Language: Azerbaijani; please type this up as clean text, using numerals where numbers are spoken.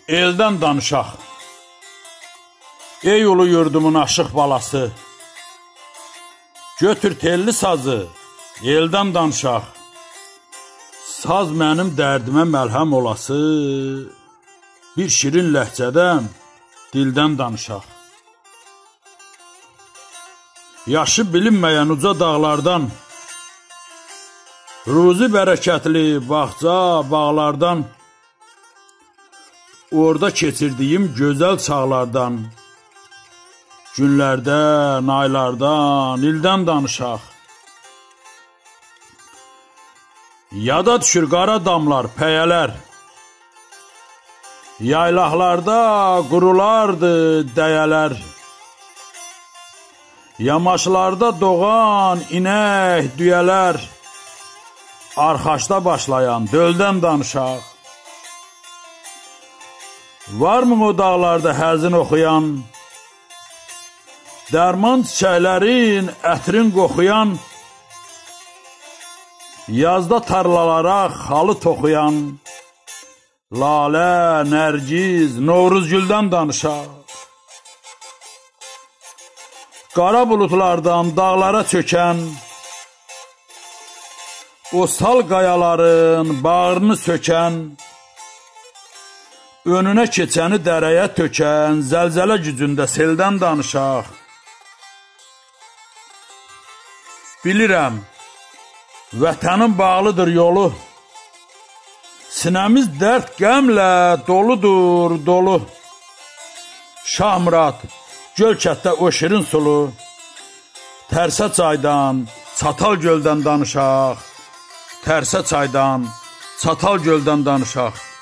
Eldən danışaq. Ey ulu yurdumun aşıq balası, götür telli sazı, eldən danışaq. Saz mənim dərdimə məlhəm olası, bir şirin ləhcədən, dildən danışaq. Yaşı bilinməyən uca dağlardan, ruzi bərəkətli bağça bağlardan, orada keçirdiyim gözəl çağlardan, günlərdən, aylardan, ildən danışaq. Yada düşür qara damlar, pəyələr, yaylaqlarda qurulardı dəyələr, yamaçlarda doğan inək, düyələr, arxaçda başlayan döldən danışaq. Varmı o dağlarda həzin oxuyan, dərman çiçəklərin, ətrin qoxuyan, yazda tarlalara xalı toxuyan, lalə, nərgiz, Novruzgüldən danışaq. Qara bulutlardan dağlara çökən, o sal qayaların bağrını sökən, önünə keçəni dərəyə tökən, zəlzələ gücündə seldən danışaq. Bilirəm, vətənin bağlıdır yolu, sinəmiz dərd qəmlə doludur, dolu. Şahmurad, Gölkətdə o şirin sulu, Tərsə çaydan, Çatal göldən danışaq. Tərsə çaydan, Çatal göldən danışaq.